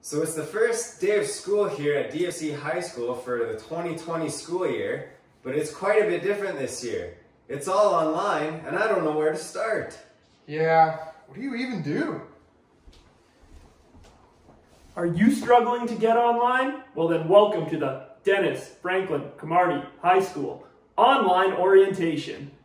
So it's the first day of school here at DFC High School for the 2020 school year, but it's quite a bit different this year. It's all online, and I don't know where to start. Yeah, what do you even do? Are you struggling to get online? Well then welcome to the Dennis Franklin Cromartie High School Online Orientation.